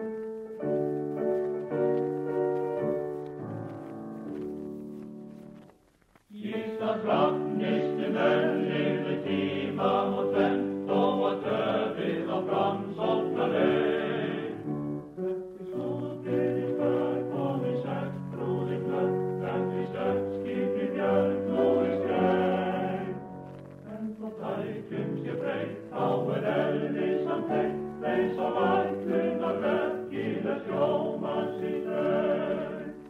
Íslands nafnistu menn lifðu tíma og tvennt og var töfið á framsóknarleið. Eftir sótið í skör komið sex brúðir blöð, eftir stökkskipið björg núi skreið. En þó tækjum sé breytt, þá eðli samt eitt, eins og ætlunar verkileg sjómannsins draug.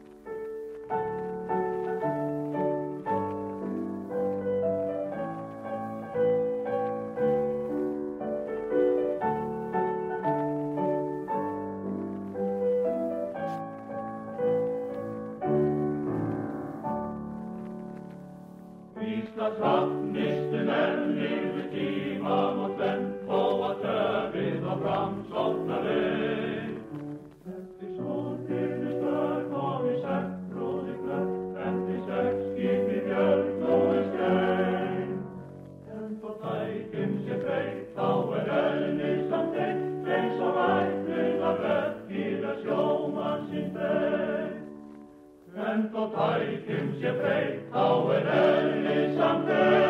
Íslands nafnistu menn lifðu tíma og tvennt og var töfið á framsóknarleið. Eftir sótið í skör komið sex brúðir blöð, eftir stökkskipið björg núi skreið. En þó tækjum sé breytt, þá eðli samt eitt, eins og ætlunar verkileg sjómannsins draug. En þó tækjum sé breytt, þá eðli samt eitt.